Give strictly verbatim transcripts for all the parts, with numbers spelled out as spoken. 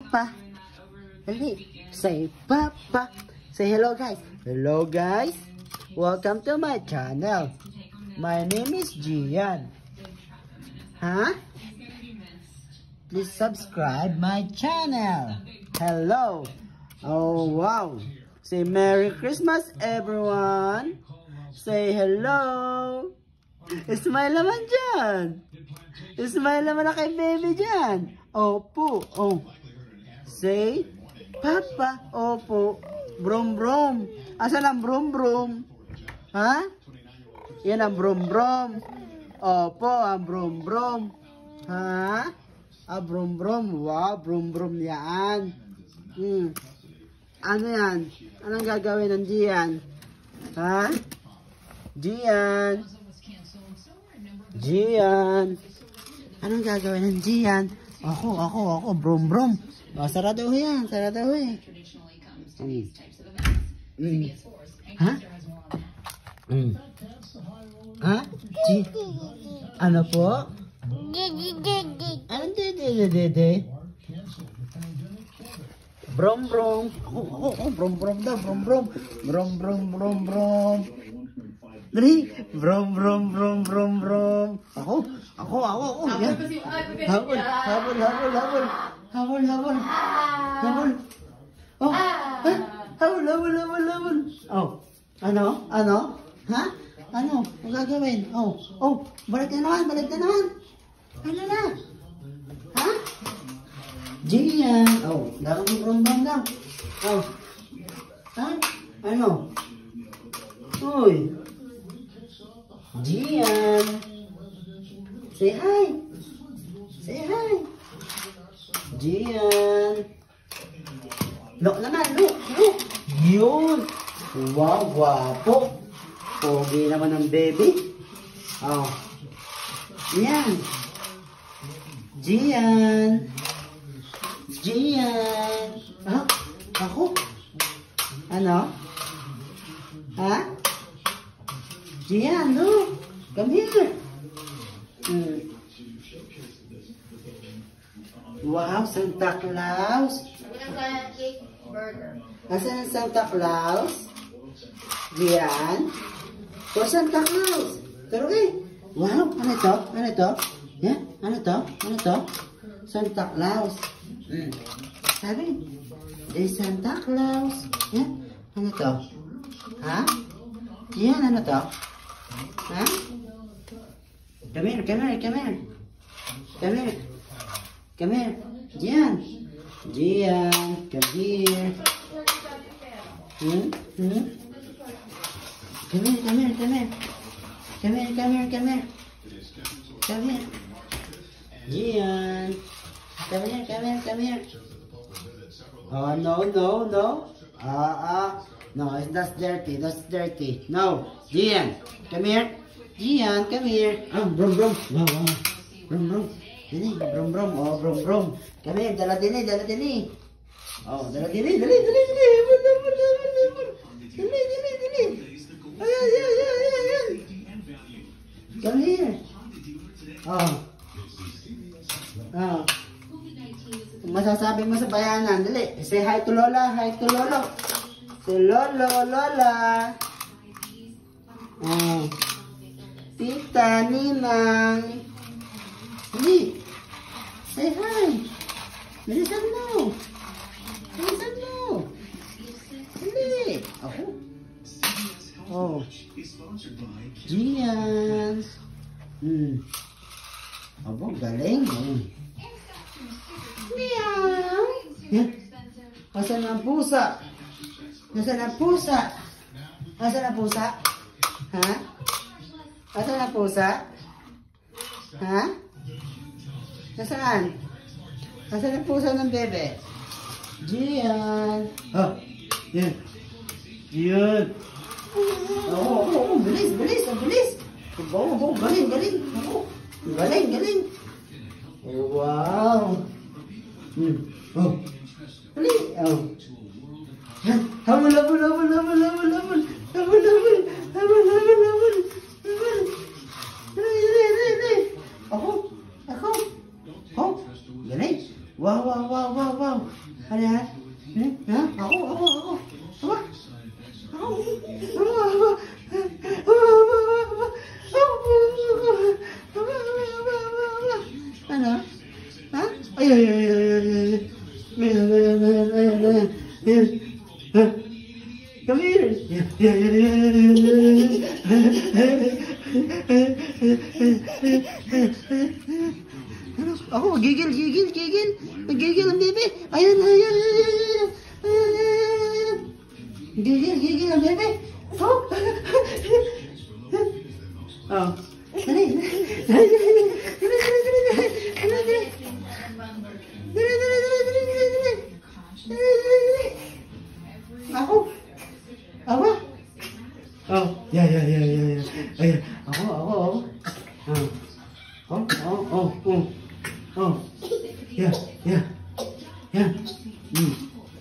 Papa. Dali. Say Papa. Say hello guys. Hello guys. Welcome to my channel. My name is Gian. Huh? Please subscribe my channel. Hello. Oh wow. Say Merry Christmas everyone. Say hello. Smile naman dyan. Smile naman na kay baby dyan. Opo. Oh. Say Papa. Opo. Brom brom. Asan ang brom brom? Ha? Yan ang brom brom. Opo, ang brom brom. Ha? Ah, brom brom. Wow, brom brom yan. Hmm. Ano yan? Anong gagawin ng Gian? Ha? Gian. Gian. Anong gagawin ng Gian? Ako, ako, ako. Brom brom. Oh, sarado yan. Sarado eh. Hmm. Hmm. Ha? Hmm. Ha? G. Ano po? Anong dede? Brom brom. Oh, oh, oh, brom brom daw, brom brom. Brom brom brom brom. Dali. Brom brom brom brom brom. Ako, ako, ako, ako. Yan. Habol, habol, habol, habol. Habol, habol. Habol. Oh, ha? Habol, habol, habol, habol. Oh, ano? Ano? Ha? Ano? Ang gagawin? Oh, oh, balik na naman, balik na naman. Ano na? Ha? Gian. Oh, dami ng brom-brom daw. Oh. Ha? Ano? Uy. Gian. Say hi. Say hi. Gian. Look naman, look, look. Yun. Wow, guwapo. Pogi naman ng baby. Oh. Yan. Gian. Gian. Ha? Ako? Ano? Ha? Gian, look. Come here. Hmm. Wow, Santa Claus. Asan ang Santa Claus? Gian. For Santa Claus. Pero eh. Wow, ano ito? Ano ito? Yeah? Ano ito? Ano ito? Santa Claus. Mm. Sabi, there's Santa Claus. Yeah? Ano ito? Ha? Yan, ano ito? Ha? Come here, come here, come here. Come here. Come here. Gian. Gian, come here. Hmm? Hmm? Come here, come here, come here. Come here, come here, come here. Come here. Gian. Come here, come here, come here. Oh, no, no, no. Ah, uh, ah. Uh, no, that's dirty, that's dirty. No. Gian, come here. Gian, come here. Oh, brum, brum. No, no. Brum, brum. Dini, brum, brum. Oh, brum, brum. Come here, dala dini, dala dini. Oh, dala dini, dali, dali, dali. Dali, dali, dali. Ay, ay, ay, ay, ay, ay. Come here. Oh. Oh. Masasabi mo sa bayanan, dali. Say hi to Lola, hi to Lolo. Say Lolo, Lola. Oh. Tita, Ninang. Dali. Say hi. Bilisan mo. Bilisan mo. Dali. Ako. Oh. Gian. Hmm. Abo, galing. Hmm. Meow. Yan. Asan ang pusa? Asan ang pusa? Asan ang pusa? Ha? Asan ang pusa? Ha? Nasaan? Asan ang pusa ng bebe? Gian. Oh. Yan. Yan. Oo, oo, oo. Bilis, bilis. Bilis. Oo, oo. Galing, galing. Oo. Galing, galing. Oh, wow. Hmm. Oh. Dali. Oh. Habol, habol, habol, habol, habol, habol. Habol, habol. Habol, habol, habol. Habol. Dali, dali, dali, dali. Ako. Ako. Oh. Galing. Wow, wow, wow, wow, wow. Ano yan? Hmm? Ha? Ako, ako, ako. Aba? Ako. Ako, ako. Ano? Ha? Ay, ay, ay, ay, ay, ay. Ayan, ayan, ayan, ayan, ayan. Ayan. Ha? Come here. Yeah, yeah, yeah, yeah. Ako, gigil, gigil, gigil. Gigil ang bebe. Ayan, ayan, ayan, ayan. Ayan. Gigil, gigil ang bebe. Oh. Oh. Dali. Dali, dali, dali. Dali, dali, dali, dali. Dali, dali. Dali, dali, dali, dali, dali, dali. Dali, dali, dali. Ako. Apa? Oh, ya, ya, ya, ya, ya. Ayan. Ako, ako, ako. Oh. Oh, oh, oh, oh. Oh. Ya, ya. Ya. Hmm.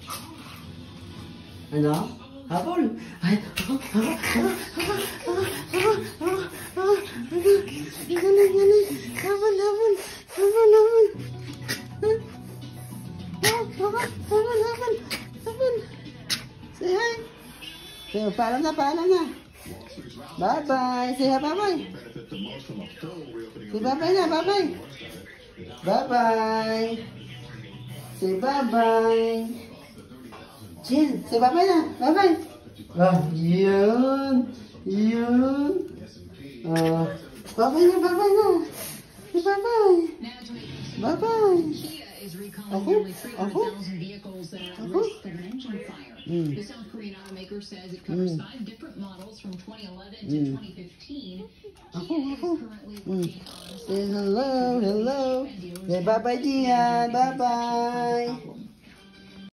Ano? Habol. Ay, ako, ako, ako, ako, ako, ako, ako, ako. Galing, galing. Habol, habol. Habol, habol. Habol, habol, habol. Habol. Say hi. Say, paalam na, paalam na. Bye-bye. Say hi, bye-bye. Say bye-bye na, bye-bye. Bye-bye. Say bye-bye. Jill, say bye-bye na, bye-bye. Ah, yun. Yun. Ah, bye-bye na, bye-bye na. Say bye-bye. Bye-bye. Ako, ako. Ako. Mm. The South Korean automaker says it covers Mm. five different models from twenty eleven to Mm. twenty fifteen. Ako, Kia ako. is currently Mm. working on Say hello, hello. Say bye-bye, Gian. Bye-bye.